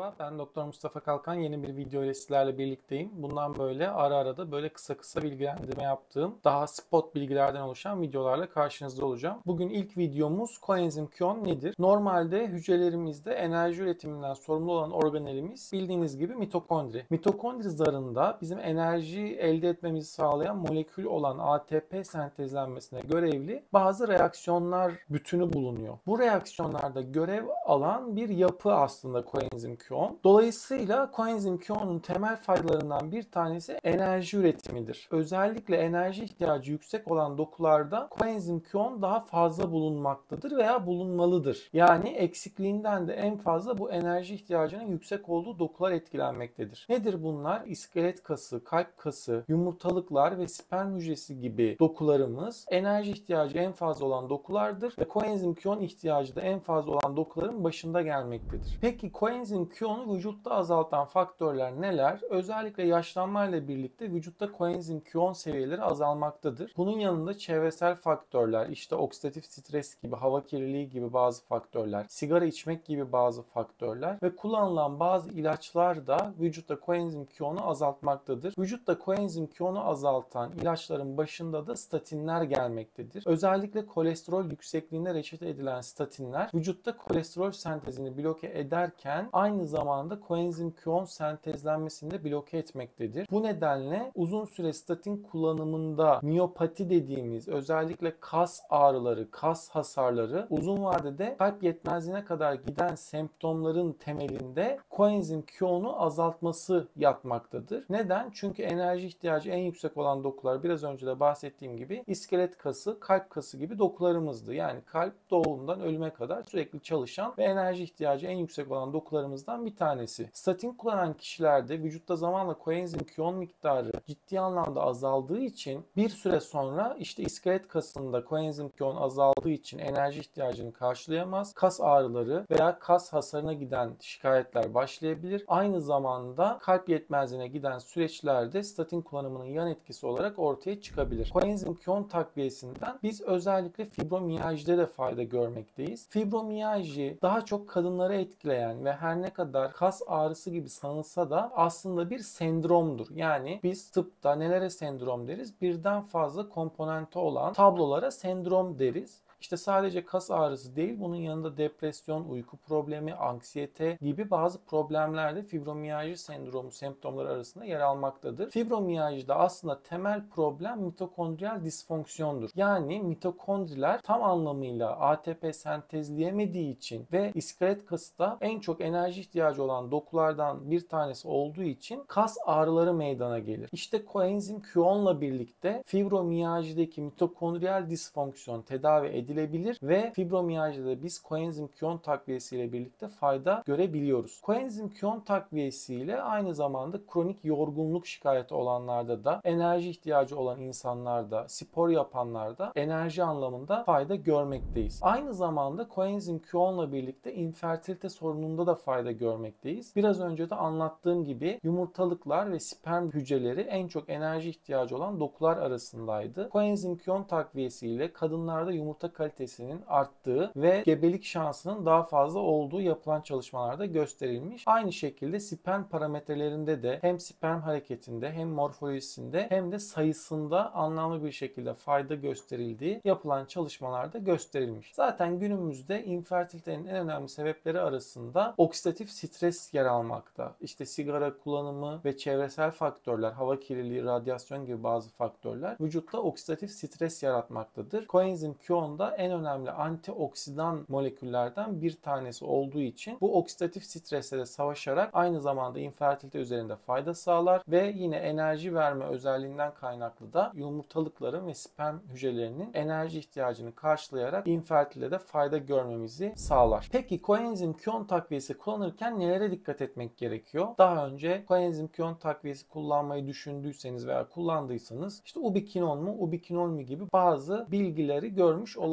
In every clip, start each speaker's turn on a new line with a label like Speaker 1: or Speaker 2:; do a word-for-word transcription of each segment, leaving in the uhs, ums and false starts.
Speaker 1: Merhaba, ben Doktor Mustafa Kalkan. Yeni bir video ile sizlerle birlikteyim. Bundan böyle ara ara da böyle kısa kısa bilgilendirme yaptığım, daha spot bilgilerden oluşan videolarla karşınızda olacağım. Bugün ilk videomuz koenzim Q on nedir? Normalde hücrelerimizde enerji üretiminden sorumlu olan organelimiz bildiğiniz gibi mitokondri. Mitokondri zarında bizim enerji elde etmemizi sağlayan molekül olan A T P sentezlenmesine görevli bazı reaksiyonlar bütünü bulunuyor. Bu reaksiyonlarda görev alan bir yapı aslında koenzim Q on. Dolayısıyla koenzim Q on'un temel faydalarından bir tanesi enerji üretimidir. Özellikle enerji ihtiyacı yüksek olan dokularda koenzim Q on daha fazla bulunmaktadır veya bulunmalıdır. Yani eksikliğinden de en fazla bu enerji ihtiyacının yüksek olduğu dokular etkilenmektedir. Nedir bunlar? İskelet kası, kalp kası, yumurtalıklar ve sperm hücresi gibi dokularımız enerji ihtiyacı en fazla olan dokulardır ve koenzim Q on ihtiyacı da en fazla olan dokuların başında gelmektedir. Peki koenzim Q on'u vücutta azaltan faktörler neler? Özellikle yaşlanmayla birlikte vücutta koenzim Q on seviyeleri azalmaktadır. Bunun yanında çevresel faktörler, işte oksidatif stres gibi, hava kirliliği gibi bazı faktörler, sigara içmek gibi bazı faktörler ve kullanılan bazı ilaçlar da vücutta koenzim Q on'u azaltmaktadır. Vücutta koenzim Q on'u azaltan ilaçların başında da statinler gelmektedir. Özellikle kolesterol yüksekliğinde reçete edilen statinler vücutta kolesterol sentezini bloke ederken aynı zamanda koenzim Q on sentezlenmesini de bloke etmektedir. Bu nedenle uzun süre statin kullanımında miyopati dediğimiz özellikle kas ağrıları, kas hasarları uzun vadede kalp yetmezliğine kadar giden semptomların temelinde koenzim Q on'u azaltması yatmaktadır. Neden? Çünkü enerji ihtiyacı en yüksek olan dokular biraz önce de bahsettiğim gibi iskelet kası, kalp kası gibi dokularımızdı. Yani kalp doğumdan ölüme kadar sürekli çalışan ve enerji ihtiyacı en yüksek olan dokularımızdan bir tanesi. Statin kullanan kişilerde vücutta zamanla koenzim Q on miktarı ciddi anlamda azaldığı için bir süre sonra işte iskelet kasında koenzim Q on azaldığı için enerji ihtiyacını karşılayamaz. Kas ağrıları veya kas hasarına giden şikayetler başlayabilir. Aynı zamanda kalp yetmezliğine giden süreçlerde statin kullanımının yan etkisi olarak ortaya çıkabilir. Koenzim Q on takviyesinden biz özellikle fibromiyajide de fayda görmekteyiz. Fibromiyajı daha çok kadınları etkileyen ve her ne kadar kas ağrısı gibi sanılsa da aslında bir sendromdur. Yani biz tıpta nelere sendrom deriz? Birden fazla komponente olan tablolara sendrom deriz. İşte sadece kas ağrısı değil, bunun yanında depresyon, uyku problemi, anksiyete gibi bazı problemler de fibromiyalji sendromu semptomları arasında yer almaktadır. Fibromiyajda aslında temel problem mitokondriyal disfonksiyondur. Yani mitokondriler tam anlamıyla A T P sentezleyemediği için ve iskelet kası da en çok enerji ihtiyacı olan dokulardan bir tanesi olduğu için kas ağrıları meydana gelir. İşte koenzim Q on'la birlikte fibromiyajdaki mitokondriyal disfonksiyon tedavi edilir edilebilir ve fibromiyajda biz koenzim Q on takviyesiyle birlikte fayda görebiliyoruz. Koenzim Q on takviyesiyle aynı zamanda kronik yorgunluk şikayeti olanlarda da, enerji ihtiyacı olan insanlarda, spor yapanlarda enerji anlamında fayda görmekteyiz. Aynı zamanda koenzim Q on'la birlikte infertilite sorununda da fayda görmekteyiz. Biraz önce de anlattığım gibi yumurtalıklar ve sperm hücreleri en çok enerji ihtiyacı olan dokular arasındaydı. Koenzim Q on takviyesiyle kadınlarda yumurta kalitesinin arttığı ve gebelik şansının daha fazla olduğu yapılan çalışmalarda gösterilmiş. Aynı şekilde sperm parametrelerinde de hem sperm hareketinde hem morfolojisinde hem de sayısında anlamlı bir şekilde fayda gösterildiği yapılan çalışmalarda gösterilmiş. Zaten günümüzde infertilitenin en önemli sebepleri arasında oksidatif stres yer almakta. İşte sigara kullanımı ve çevresel faktörler, hava kirliliği, radyasyon gibi bazı faktörler vücutta oksidatif stres yaratmaktadır. Koenzim Q on da en önemli antioksidan moleküllerden bir tanesi olduğu için bu oksidatif stresle de savaşarak aynı zamanda infertilite üzerinde fayda sağlar ve yine enerji verme özelliğinden kaynaklı da yumurtalıkların ve sperm hücrelerinin enerji ihtiyacını karşılayarak infertilitede fayda görmemizi sağlar. Peki koenzim Q on takviyesi kullanırken nelere dikkat etmek gerekiyor? Daha önce koenzim Q on takviyesi kullanmayı düşündüyseniz veya kullandıysanız işte ubiquinol mu, ubiquinol mu gibi bazı bilgileri görmüş olabilirsiniz.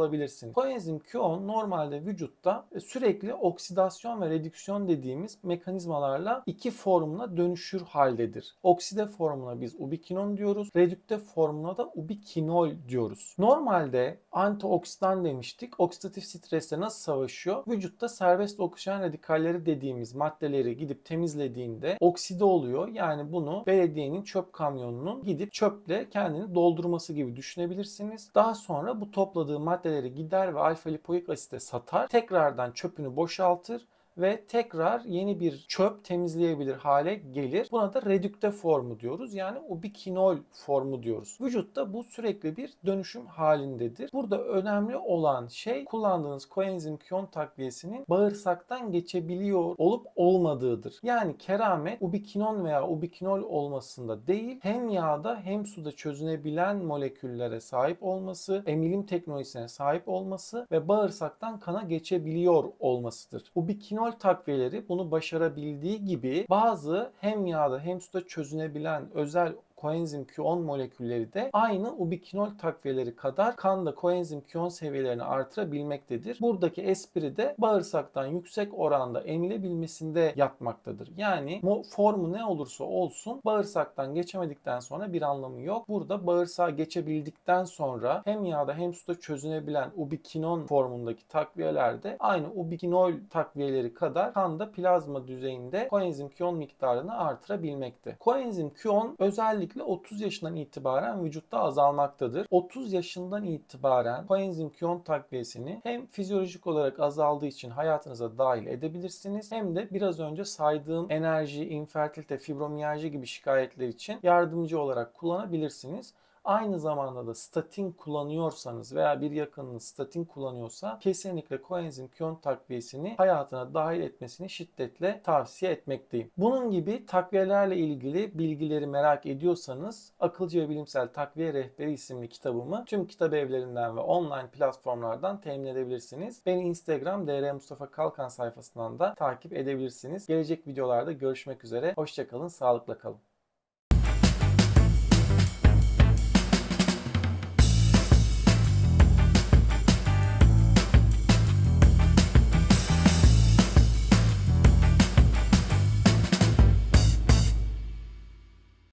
Speaker 1: alabilirsiniz. Koenzim Q on normalde vücutta sürekli oksidasyon ve redüksiyon dediğimiz mekanizmalarla iki formuna dönüşür haldedir. Okside formuna biz ubikinon diyoruz. Redükte formuna da ubikinol diyoruz. Normalde antioksidan demiştik. Oksidatif stresle nasıl savaşıyor? Vücutta serbest oksijen radikalleri dediğimiz maddeleri gidip temizlediğinde okside oluyor. Yani bunu belediyenin çöp kamyonunun gidip çöple kendini doldurması gibi düşünebilirsiniz. Daha sonra bu topladığı maddeleri gider ve alfa lipoik asite satar. Tekrardan çöpünü boşaltır ve tekrar yeni bir çöp temizleyebilir hale gelir. Buna da redükte formu diyoruz. Yani ubikinol formu diyoruz. Vücutta bu sürekli bir dönüşüm halindedir. Burada önemli olan şey kullandığınız koenzim Q on takviyesinin bağırsaktan geçebiliyor olup olmadığıdır. Yani keramet ubikinon veya ubikinol olmasında değil, hem yağda hem suda çözünebilen moleküllere sahip olması, emilim teknolojisine sahip olması ve bağırsaktan kana geçebiliyor olmasıdır. Ubikinol takviyeleri bunu başarabildiği gibi bazı hem yağda hem suda çözünebilen özel koenzim Q on molekülleri de aynı ubikinol takviyeleri kadar kanda koenzim Q on seviyelerini artırabilmektedir. Buradaki espri de bağırsaktan yüksek oranda emilebilmesinde yatmaktadır. Yani formu ne olursa olsun bağırsaktan geçemedikten sonra bir anlamı yok. Burada bağırsağa geçebildikten sonra hem yağda hem suda çözünebilen ubikinon formundaki takviyeler de aynı ubikinol takviyeleri kadar kanda plazma düzeyinde koenzim Q on miktarını artırabilmekte. Koenzim Q on özellikle otuz yaşından itibaren vücutta azalmaktadır. otuz yaşından itibaren koenzim Q on takviyesini hem fizyolojik olarak azaldığı için hayatınıza dahil edebilirsiniz hem de biraz önce saydığım enerji, infertilite, fibromiyalji gibi şikayetler için yardımcı olarak kullanabilirsiniz. Aynı zamanda da statin kullanıyorsanız veya bir yakınınız statin kullanıyorsa kesinlikle koenzim Q on takviyesini hayatına dahil etmesini şiddetle tavsiye etmekteyim. Bunun gibi takviyelerle ilgili bilgileri merak ediyorsanız Akılcı ve Bilimsel Takviye Rehberi isimli kitabımı tüm kitap evlerinden ve online platformlardan temin edebilirsiniz. Beni Instagram D R Mustafa Kalkan sayfasından da takip edebilirsiniz. Gelecek videolarda görüşmek üzere. Hoşça kalın, sağlıkla kalın.